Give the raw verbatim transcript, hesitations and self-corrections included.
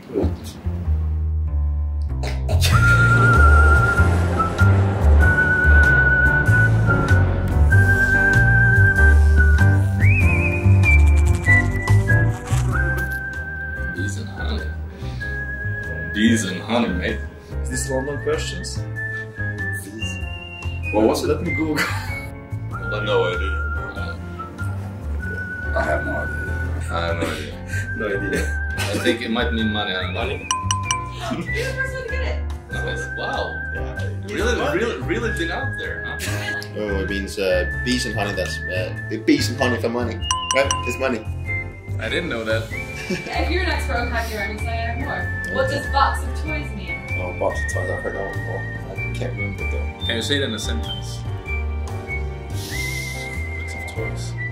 Bees and honey. Bees and honey, mate. Is this London questions? What was it? Let me Google. I have no idea. I have no idea. I have no idea. No idea. I think it might mean money. I don't know. You're the first one to get it. Nice. Wow. Yeah. Really, really, really been out there, huh? Oh, it means uh, bees and honey. That's uh, bees and honey for money. Right? It's money. I didn't know that. Yeah, if you're an expert on Hacky Rhyming, so I have more. What does box of toys mean? Oh, box of toys. I've heard that one before. I can't remember though. Can you say it in a sentence? Box of toys.